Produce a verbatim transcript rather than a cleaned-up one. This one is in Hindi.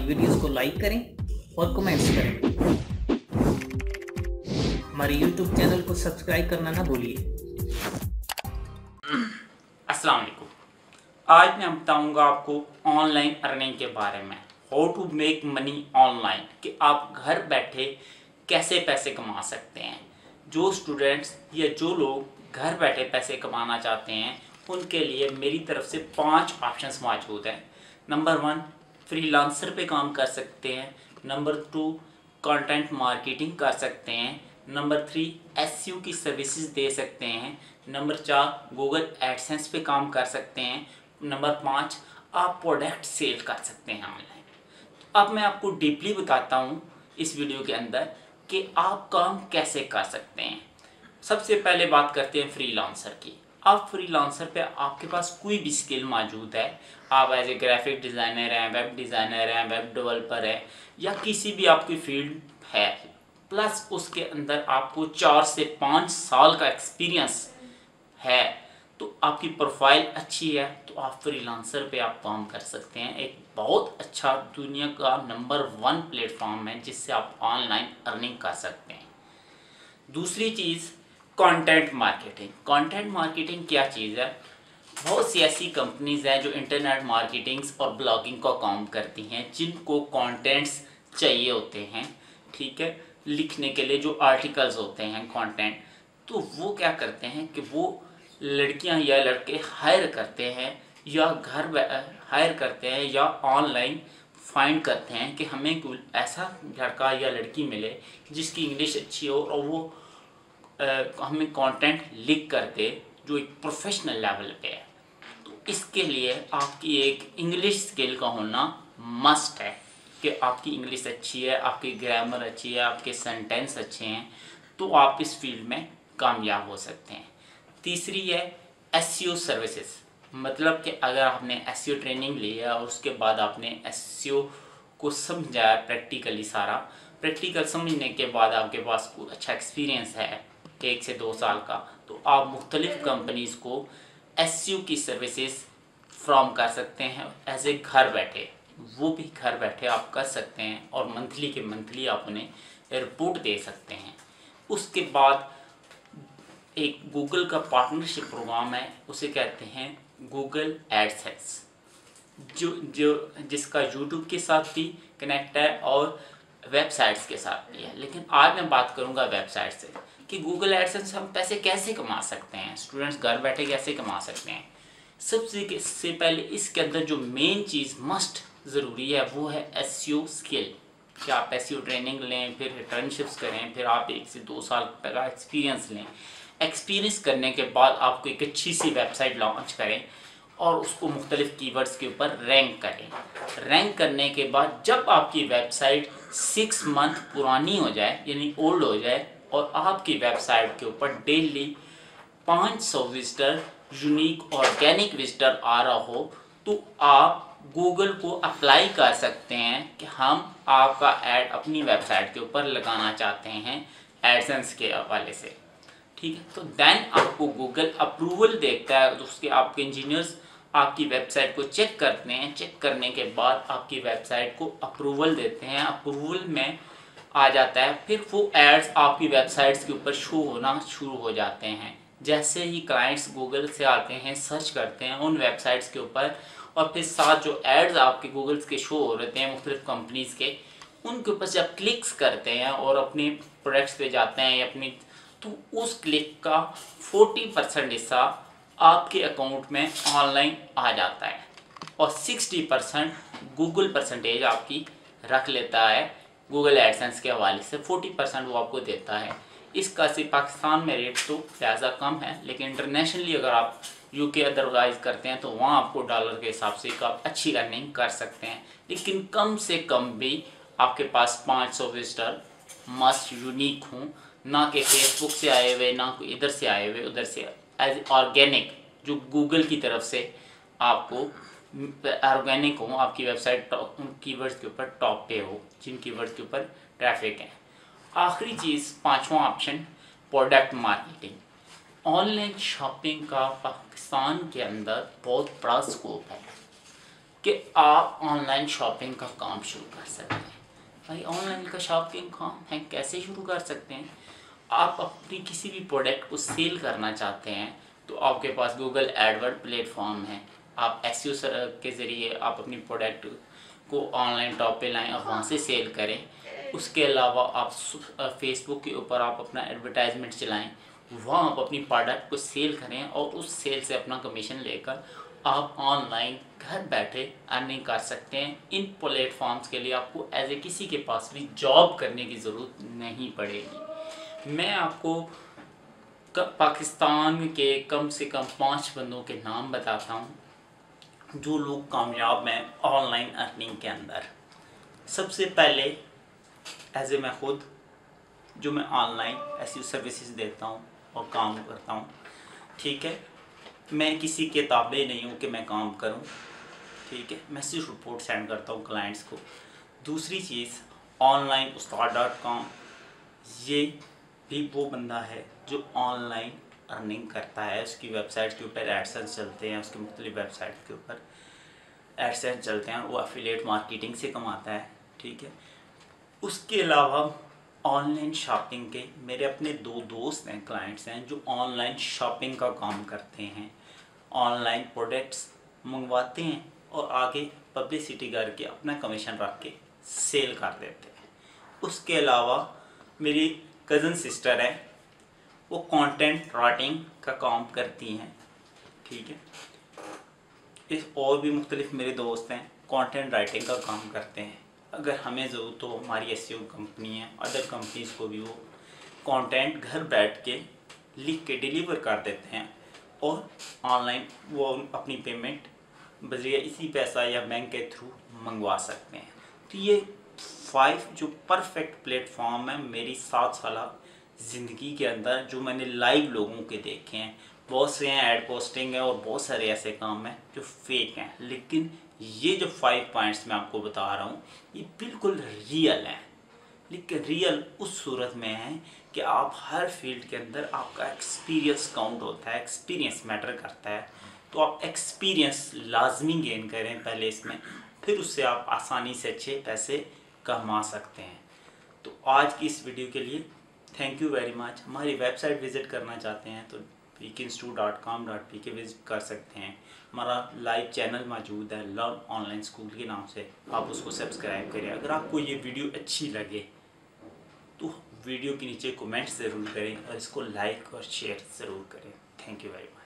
वीडियोस को लाइक करें और कमेंट्स करें। हमारे यूट्यूब चैनल को सब्सक्राइब करना ना भूलिए। अस्सलाम वालेकुम। आज मैं बताऊंगा आपको ऑनलाइन अर्निंग के बारे में, how to make money online, कि आप घर बैठे कैसे पैसे कमा सकते हैं। जो स्टूडेंट्स या जो लोग घर बैठे पैसे कमाना चाहते हैं उनके लिए मेरी तरफ से पांच ऑप्शंस मौजूद हैं। नंबर वन, फ्रीलांसर पे काम कर सकते हैं। नंबर टू, कंटेंट मार्केटिंग कर सकते हैं। नंबर थ्री, एसईओ की सर्विसेज दे सकते हैं। नंबर चार, गूगल एडसेंस पे काम कर सकते हैं। नंबर पाँच, आप प्रोडक्ट सेल कर सकते हैं ऑनलाइन। तो अब मैं आपको डीपली बताता हूँ इस वीडियो के अंदर कि आप काम कैसे कर सकते हैं। सबसे पहले बात करते हैं फ्रीलांसर की। आप फ्रीलांसर पे आपके पास कोई भी स्किल मौजूद है, आप एज ए ग्राफिक डिज़ाइनर हैं, वेब डिज़ाइनर हैं, वेब डेवलपर है, या किसी भी आपकी फील्ड है, प्लस उसके अंदर आपको चार से पाँच साल का एक्सपीरियंस है, तो आपकी प्रोफाइल अच्छी है, तो आप फ्रीलांसर पे आप काम कर सकते हैं। एक बहुत अच्छा दुनिया का नंबर वन प्लेटफॉर्म है जिससे आप ऑनलाइन अर्निंग कर सकते हैं। दूसरी चीज़, कंटेंट मार्केटिंग। कंटेंट मार्केटिंग क्या चीज़ है? बहुत सी ऐसी कंपनीज हैं जो इंटरनेट मार्केटिंग और ब्लॉगिंग का काम करती हैं, जिनको कंटेंट्स चाहिए होते हैं, ठीक है, लिखने के लिए जो आर्टिकल्स होते हैं कंटेंट, तो वो क्या करते हैं कि वो लड़कियां या लड़के हायर करते हैं या घर हायर करते हैं या ऑनलाइन फाइंड करते हैं कि हमें कोई ऐसा लड़का या लड़की मिले जिसकी इंग्लिश अच्छी हो और वो आ, हमें कंटेंट लिख कर दे जो एक प्रोफेशनल लेवल पे है। तो इसके लिए आपकी एक इंग्लिश स्किल का होना मस्ट है कि आपकी इंग्लिश अच्छी है, आपकी ग्रामर अच्छी है, आपके सेंटेंस अच्छे हैं, तो आप इस फील्ड में कामयाब हो सकते हैं। तीसरी है एसईओ सर्विसेज। मतलब कि अगर आपने एसईओ ट्रेनिंग ली है और उसके बाद आपने एसईओ को समझा प्रैक्टिकली, सारा प्रैक्टिकल समझने के बाद आपके पास कोई अच्छा एक्सपीरियंस है एक से दो साल का, तो आप मुख्तलिफ कंपनीज़ को एसईओ की सर्विसेज फ्रॉम कर सकते हैं एज ए घर बैठे। वो भी घर बैठे आप कर सकते हैं और मंथली के मंथली आप उन्हें रिपोर्ट दे सकते हैं। उसके बाद एक गूगल का पार्टनरशिप प्रोग्राम है, उसे कहते हैं गूगल एडसेंस, जो जो जिसका यूट्यूब के साथ भी कनेक्ट है और वेबसाइट्स के साथ भी है। लेकिन आज मैं बात करूंगा वेबसाइट से कि गूगल एडसेंस हम पैसे कैसे कमा सकते हैं, स्टूडेंट्स घर बैठे कैसे कमा सकते हैं। सबसे से पहले इसके अंदर जो मेन चीज़ मस्ट ज़रूरी है वो है एसईओ स्किल, कि आप एसईओ ट्रेनिंग लें, फिर इंटर्नशिप्स करें, फिर आप एक से दो साल का एक्सपीरियंस लें। एक्सपीरियंस करने के बाद आपको एक अच्छी सी वेबसाइट लॉन्च करें और उसको मुख्तलिफ कीवर्ड्स के ऊपर रैंक करें। रैंक करने के बाद जब आपकी वेबसाइट सिक्स मंथ पुरानी हो जाए, यानी ओल्ड हो जाए, और आपकी वेबसाइट के ऊपर डेली पाँच सौ विजिटर, यूनिक ऑर्गेनिक विजिटर आ रहा हो, तो आप गूगल को अप्लाई कर सकते हैं कि हम आपका ऐड अपनी वेबसाइट के ऊपर लगाना चाहते हैं एडसेंस के हवाले से, ठीक है। तो देन आपको गूगल अप्रूवल देखता है, तो उसके आपके इंजीनियर्स आपकी वेबसाइट को चेक करते हैं। चेक करने के बाद आपकी वेबसाइट को अप्रूवल देते हैं। अप्रूवल में आ जाता है, फिर वो एड्स आपकी वेबसाइट्स के ऊपर शो होना शुरू हो जाते हैं। जैसे ही क्लाइंट्स गूगल से आते हैं, सर्च करते हैं उन वेबसाइट्स के ऊपर, और फिर साथ जो एड्स आपके गूगल्स के शो हो रहे हैं मुख्तलिफ कंपनीज़ के, उनके ऊपर जब क्लिक्स करते हैं और अपने प्रोडक्ट्स पे जाते हैं अपनी, तो उस क्लिक का चालीस परसेंट हिस्सा आपके अकाउंट में ऑनलाइन आ जाता है और साठ परसेंट गूगल परसेंटेज आपकी रख लेता है गूगल एडसेंस के हवाले से। चालीस परसेंट वो आपको देता है। इसका सिर्फ पाकिस्तान में रेट तो ज़्यादा कम है, लेकिन इंटरनेशनली अगर आप यूके अदरवाइज करते हैं तो वहाँ आपको डॉलर के हिसाब से आप अच्छी अर्निंग कर सकते हैं। लेकिन कम से कम भी आपके पास पाँच सौ विजिटर मस्ट यूनिक हों, ना कि फेसबुक से आए हुए, ना कोई इधर से आए हुए उधर से, एज ऑर्गेनिक जो गूगल की तरफ से आपको ऑर्गेनिक हो, आपकी वेबसाइट कीवर्ड्स के ऊपर टॉप पे हो, जिन कीवर्ड्स के ऊपर ट्रैफिक है। आखिरी चीज़, पांचवा option, product marketing. Online shopping का पाकिस्तान के अंदर बहुत बड़ा स्कोप है कि आप ऑनलाइन शॉपिंग का काम शुरू कर सकते हैं। भाई ऑनलाइन का शॉपिंग काम है, कैसे शुरू कर सकते हैं? आप अपनी किसी भी प्रोडक्ट को सेल करना चाहते हैं तो आपके पास गूगल एडवर्ड प्लेटफॉर्म है। आप एसईओ के ज़रिए आप अपनी प्रोडक्ट को ऑनलाइन टॉप पे लाएं और वहाँ से सेल करें। उसके अलावा आप फेसबुक के ऊपर आप अपना एडवर्टाइजमेंट चलाएं, वहाँ आप अपनी प्रोडक्ट को सेल करें और उस सेल से अपना कमीशन लेकर आप ऑनलाइन घर बैठे अर्निंग कर सकते हैं। इन प्लेटफॉर्म्स के लिए आपको एज ए किसी के पास भी जॉब करने की ज़रूरत नहीं पड़ेगी। मैं आपको पाकिस्तान के कम से कम पाँच बंदों के नाम बताता हूँ जो लोग कामयाब हैं ऑनलाइन अर्निंग के अंदर। सबसे पहले एज ए मैं खुद जो मैं ऑनलाइन ऐसी सर्विसेज देता हूँ और काम करता हूँ, ठीक है। मैं किसी के ताबे नहीं हूँ कि मैं काम करूँ, ठीक है। मैं सिर्फ रिपोर्ट सेंड करता हूँ क्लाइंट्स को। दूसरी चीज़ ऑनलाइन उस्ताद डॉट कॉम, ये भी वो बंदा है जो ऑनलाइन अर्निंग करता है। उसकी वेबसाइट के ऊपर एडसेंस चलते हैं, उसकी मुख्तलिफ वेबसाइट के ऊपर एडसेंस चलते हैं, वो एफिलिएट मार्केटिंग से कमाता है, ठीक है। उसके अलावा ऑनलाइन शॉपिंग के मेरे अपने दो दोस्त हैं, क्लाइंट्स हैं जो ऑनलाइन शॉपिंग का काम करते हैं। ऑनलाइन प्रोडक्ट्स मंगवाते हैं और आगे पब्लिसिटी करके अपना कमीशन रख के सेल कर देते हैं। उसके अलावा मेरी कज़न सिस्टर है, वो कंटेंट राइटिंग का काम करती हैं, ठीक है। इस और भी मुख्तलिफ मेरे दोस्त हैं कंटेंट राइटिंग का काम करते हैं। अगर हमें ज़रूरत हो, हमारी एसईओ कंपनी है, अदर कंपनीज़ को भी वो कंटेंट घर बैठ के लिख के डिलीवर कर देते हैं और ऑनलाइन वो अपनी पेमेंट बजरिया इसी पैसा या बैंक के थ्रू मंगवा सकते हैं। तो ये फाइव जो परफेक्ट प्लेटफॉर्म है मेरी सात साल ज़िंदगी के अंदर जो मैंने लाइव लोगों के देखे हैं। बहुत से हैं एड पोस्टिंग है और बहुत सारे ऐसे काम हैं जो फेक हैं, लेकिन ये जो फाइव पॉइंट्स मैं आपको बता रहा हूँ ये बिल्कुल रियल हैं। लेकिन रियल उस सूरत में है कि आप हर फील्ड के अंदर आपका एक्सपीरियंस काउंट होता है, एक्सपीरियंस मैटर करता है। तो आप एक्सपीरियंस लाजमी गेन करें पहले इसमें, फिर उससे आप आसानी से अच्छे पैसे कमा सकते हैं। तो आज की इस वीडियो के लिए थैंक यू वेरी मच। हमारी वेबसाइट विज़िट करना चाहते हैं तो P K institute dot com dot P K visit कर सकते हैं। हमारा लाइव चैनल मौजूद है लर्न ऑनलाइन स्कूल के नाम से, आप उसको सब्सक्राइब करें। अगर आपको ये वीडियो अच्छी लगे तो वीडियो के नीचे कमेंट ज़रूर करें और इसको लाइक और शेयर ज़रूर करें। Thank you very much.